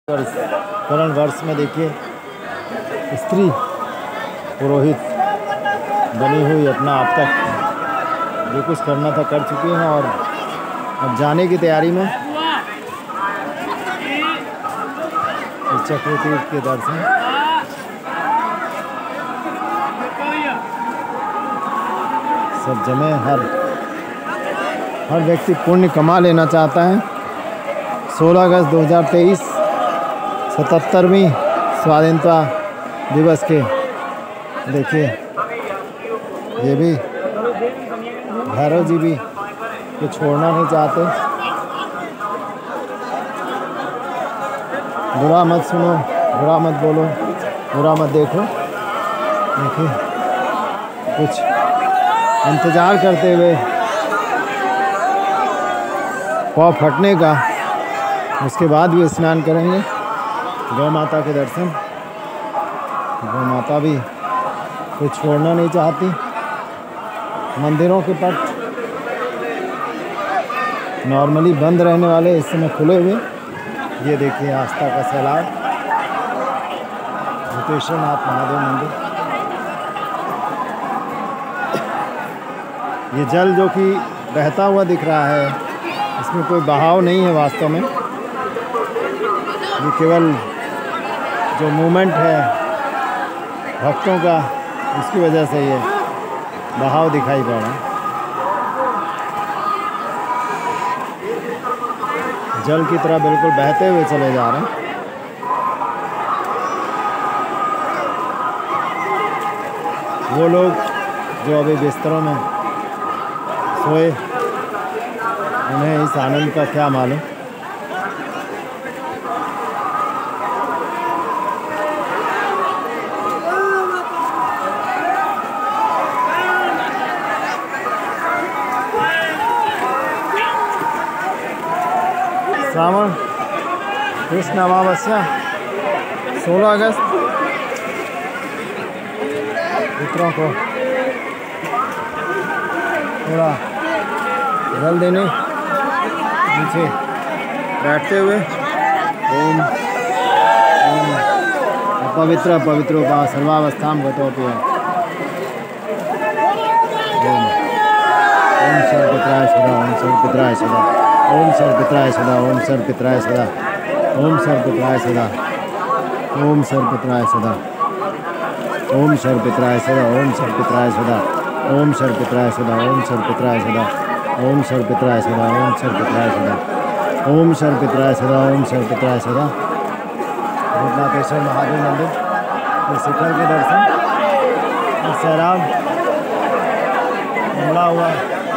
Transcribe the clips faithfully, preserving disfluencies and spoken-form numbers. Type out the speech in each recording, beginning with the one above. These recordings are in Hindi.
करण वर्ष में देखिए स्त्री पुरोहित बनी हुई अपना अब तक जो कुछ करना था कर चुकी हैं और अब जाने की तैयारी में। चक्र तीर्थ के दर्शन सब जमे। हर हर व्यक्ति पुण्य कमा लेना चाहता है। सोलह अगस्त दो हज़ार तेईस सतहत्तरवीं स्वाधीनता दिवस के देखिए ये भी भैरव जी भी ये छोड़ना नहीं चाहते। बुरा मत सुनो, बुरा मत बोलो, बुरा मत देखो। देखिए कुछ इंतज़ार करते हुए पाँव फटने का, उसके बाद भी स्नान करेंगे। गौ माता के दर्शन, गौ माता भी कुछ छोड़ना नहीं चाहती। मंदिरों के पट नॉर्मली बंद रहने वाले इस समय खुले हुए। ये देखिए आस्था का सैलाब, भूतेश्वर नाथ महादेव मंदिर। ये जल जो कि बहता हुआ दिख रहा है, इसमें कोई बहाव नहीं है वास्तव में। ये केवल जो मूवमेंट है भक्तों का, उसकी वजह से ये बहाव दिखाई पड़ रहा है। जल की तरह बिल्कुल बहते हुए चले जा रहे हैं। वो लोग जो अभी बिस्तरों में सोए, उन्हें इस आनंद का क्या मालूम। श्रावण कृष्ण अमावस्या सोलह अगस्त मित्रों को थोड़ा जल देने नीचे बैठते हुए ओम ओम पवित्र पवित्रो पा सर्वावस्थाम गतोपि ओम ओम सर्वपित्राय सदा, ओम सर्वपित्राय सदा, ओम सर्वपित्राय सदा, ओम सर्वपित्राय सदा, ओम सर्वपित्राय सदा, ओम सर्वपित्राय सदा, ओम सर्वपित्राय सदा, ओम सर्वपित्राय सदा, ओम सर्वपित्राय सदा, ओम सर्वपित्राय सदा, ओम सर्वपित्राय सदा, ओम सर्वपित्राय सदा, ओम सर्वपित्राय सदा, ओम सर्वपित्राय सदा। भूतनाथेश्वर महादेव मंदिर के शिखर के दर्शन और सैलाब हमला हुआ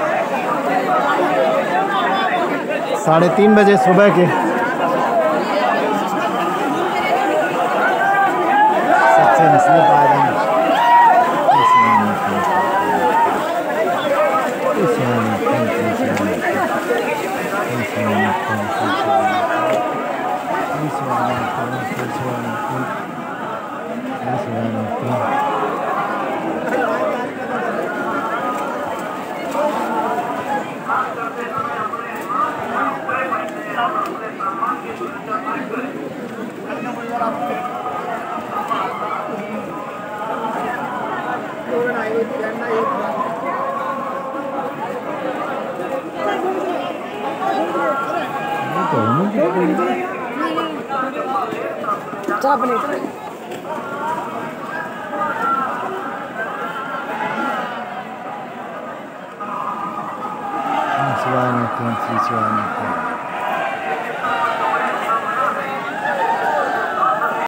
साढ़े तीन बजे सुबह के। सबसे निचले पायदान चाप नहीं शिवाय